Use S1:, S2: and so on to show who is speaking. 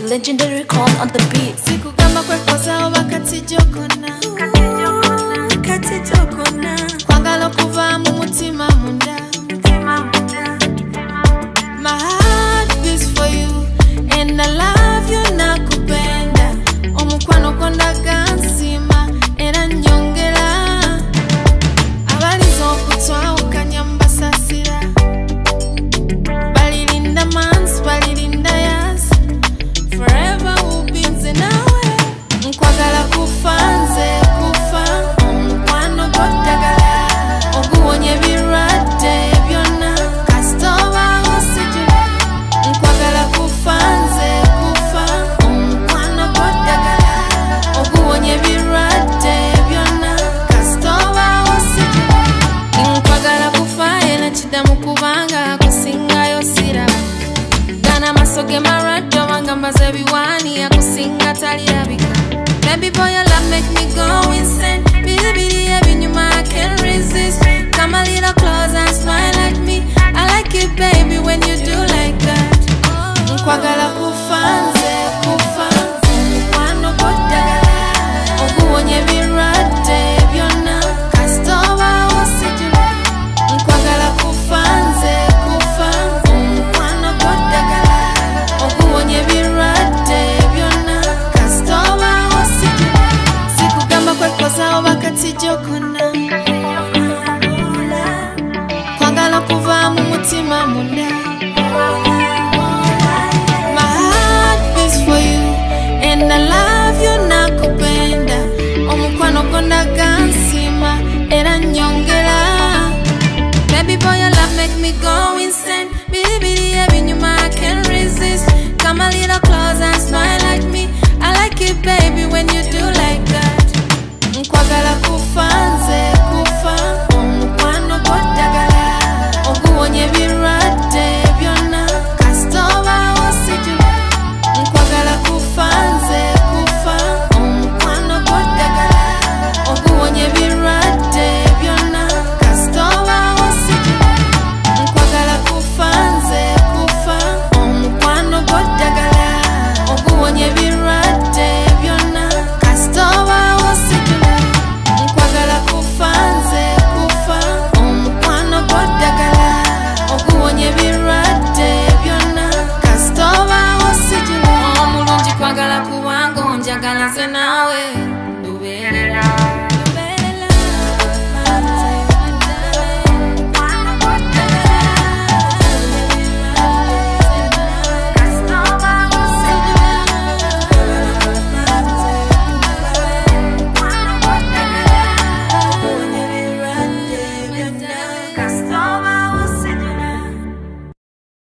S1: legendary call on the beat.
S2: Sikugamba kwekoza wakati jokona kwangala kuva mu mutima munda. My heart beats for you and I love you nakupenda. Omukwano kondaga nsima era nyongera. Abaliza okutwa okanyamba sasira. Balilinda months, balilinda years. Forever we'll be in nawe. Nkwagala kufanze kufa. Omukwano godagala. Oguwonye birwadde byonna. Kasitoba osijula. Nkwagala kufanze kufa. Omukwano godagala. Oguwonye birwadde byonna. Kasitoba osijula. Nkwagala kufa era kidamu kubanga kusingayo siraba. Gana masoge maraddo wanga mbaze biwani akusinga taliyabika. Baby boy your love make me go insane. Bili ebinyuma I can't resist. Come a little closer and smile at me. I like it baby.